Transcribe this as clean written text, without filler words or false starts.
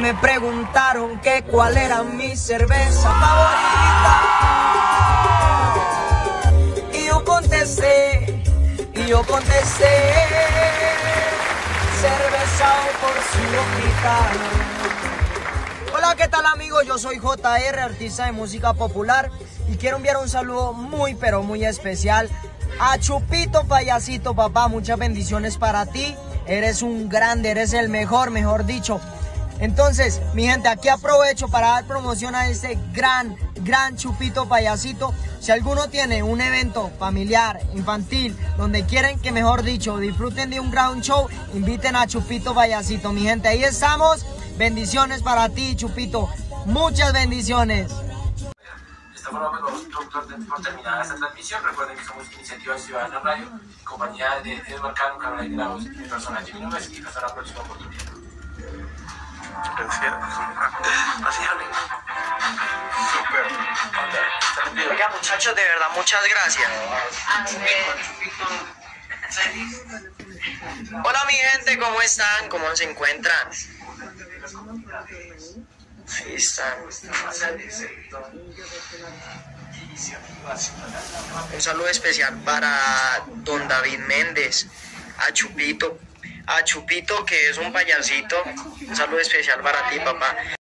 me preguntaron que cuál era mi cerveza favorita. Y yo contesté, cerveza por su boquita. Hola, ¿qué tal amigos? Yo soy JR, artista de música popular, y quiero enviar un saludo muy pero muy especial a Chupito Payasito, papá. Muchas bendiciones para ti. Eres un grande, eres el mejor dicho. Entonces, mi gente, aquí aprovecho para dar promoción a este gran Chupito Payasito. Si alguno tiene un evento familiar, infantil, donde quieren que, mejor dicho, disfruten de un gran show, inviten a Chupito Payasito. Mi gente, ahí estamos. Bendiciones para ti, Chupito. Muchas bendiciones. De esta forma, pues vamos por terminada esta transmisión. Recuerden que somos Iniciativa Ciudadana Radio, compañía de Edward Cano, Carolina de la Voz, mi persona Jimmy Núñez, y hasta la próxima oportunidad. Gracias. Así, amigo. Súper. Oiga, muchachos, de verdad, muchas gracias. Hola, mi gente, ¿cómo están? ¿Cómo se encuentran? Ahí están. Un saludo especial para don David Méndez, a Chupito, que es un payasito. Un saludo especial para ti, papá.